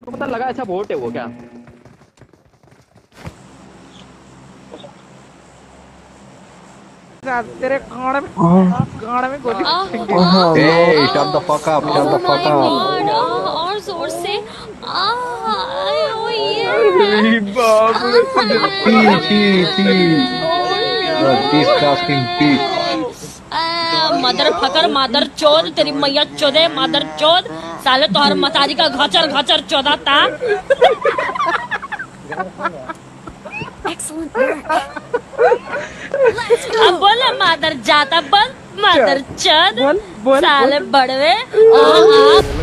तो पता लगा अच्छा वोट है वो क्या? तेरे गाड़ में गोली मारेंगे। Hey, shut the fuck up, shut Oh the fuck my up. God! और जोर से ओ अरे ये बाप रे तुझे Chee, chee, chee. The disgusting bitch. Mother fucker मादर चोद तेरी मैया चोदे मादर चोद साले तोहर मतारी का घचर घचर चोदा था। Excellent work. अब बोले मादर जाता बंद मादर चोद बोल बोल साले बड़वे